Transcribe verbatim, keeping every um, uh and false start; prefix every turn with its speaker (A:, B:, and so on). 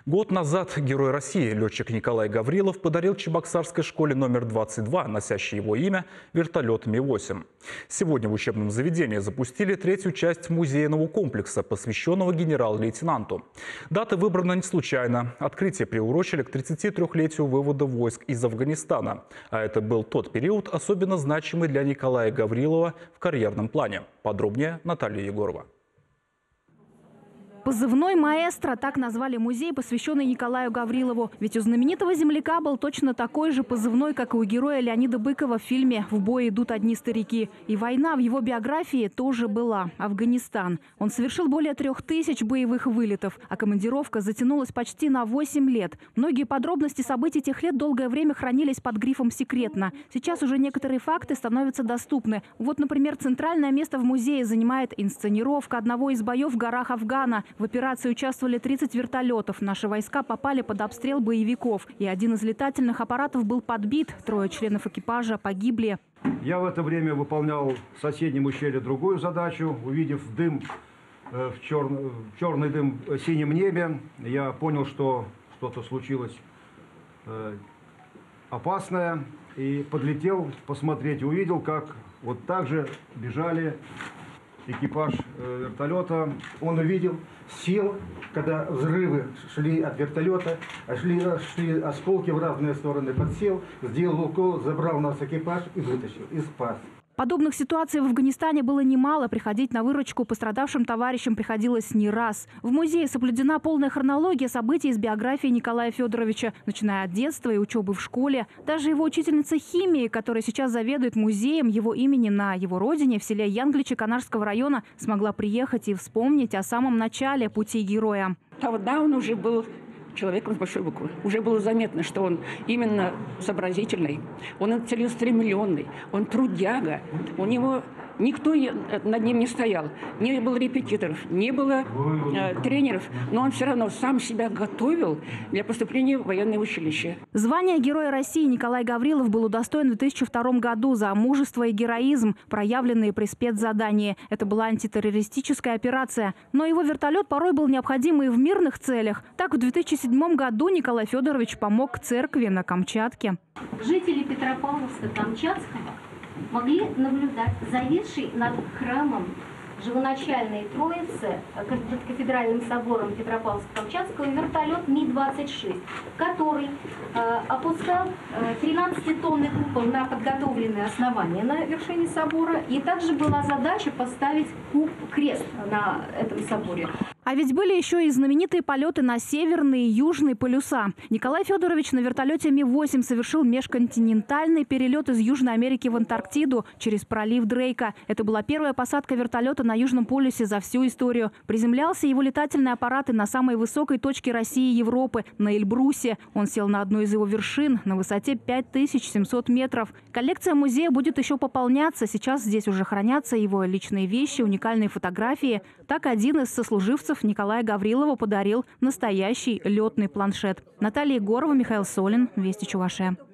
A: Год назад Герой России, летчик Николай Гаврилов, подарил Чебоксарской школе номер двадцать два, носящей его имя, вертолет Ми восемь. Сегодня в учебном заведении запустили третью часть музейного комплекса, посвященного генерал-лейтенанту. Дата выбрана не случайно. Открытие приурочили к тридцатитрёхлетию вывода войск из Афганистана. А это был тот период, особенно значимый для Николая Гаврилова в карьерном плане. Подробнее Наталья Егорова.
B: Позывной «Маэстро» – так назвали музей, посвященный Николаю Гаврилову. Ведь у знаменитого земляка был точно такой же позывной, как и у героя Леонида Быкова в фильме «В бой идут одни старики». И война в его биографии тоже была – Афганистан. Он совершил более трех тысяч боевых вылетов, а командировка затянулась почти на восемь лет. Многие подробности событий тех лет долгое время хранились под грифом «секретно». Сейчас уже некоторые факты становятся доступны. Вот, например, центральное место в музее занимает инсценировка одного из боев в горах Афгана. В операции участвовали тридцать вертолетов. Наши войска попали под обстрел боевиков. И один из летательных аппаратов был подбит. Трое членов экипажа погибли.
C: Я в это время выполнял в соседнем ущелье другую задачу. Увидев дым, в черный, в черный дым в синем небе, я понял, что что-то случилось опасное. И подлетел посмотреть. Увидел, как вот так же бежали экипаж вертолета. Он увидел, сел, когда взрывы шли от вертолета, шли, шли осколки в разные стороны, подсел, сделал укол, забрал нас экипаж и вытащил, и спас.
B: Подобных ситуаций в Афганистане было немало. Приходить на выручку пострадавшим товарищам приходилось не раз. В музее соблюдена полная хронология событий из биографии Николая Федоровича, начиная от детства и учебы в школе. Даже его учительница химии, которая сейчас заведует музеем его имени на его родине, в селе Янгличи Канарского района, смогла приехать и вспомнить о самом начале пути героя.
D: Тогда он уже был человеком с большой буквы. Уже было заметно, что он именно сообразительный, он целеустремленный, он трудяга. У него никто над ним не стоял. Не было репетиторов, не было э, тренеров, но он все равно сам себя готовил для поступления в военное училище.
B: Звание Героя России Николай Гаврилов был удостоен в две тысячи втором году за мужество и героизм, проявленные при спецзадании. Это была антитеррористическая операция. Но его вертолет порой был необходим и в мирных целях. Так, в две тысячи седьмом году Николай Федорович помог церкви на Камчатке.
E: Жители Петропавловска-Камчатского могли наблюдать зависший над храмом Живоначальной Троицы, кафедральным собором Петропавловска-Камчатского, вертолет Ми двадцать шесть, который э, опускал э, тринадцатитонный купол на подготовленное основание на вершине собора. И также была задача поставить крест на этом соборе.
B: А ведь были еще и знаменитые полеты на северные и южные полюса. Николай Федорович на вертолете Ми восемь совершил межконтинентальный перелет из Южной Америки в Антарктиду через пролив Дрейка. Это была первая посадка вертолета на Южном полюсе за всю историю. Приземлялся его летательный аппарат и на самой высокой точке России и Европы, на Эльбрусе. Он сел на одну из его вершин на высоте пять тысяч семьсот метров. Коллекция музея будет еще пополняться. Сейчас здесь уже хранятся его личные вещи, уникальные фотографии. Так один из сослуживцев Николая Гаврилова подарил настоящий летный планшет. Наталья Егорова, Михаил Солин, Вести Чувашия.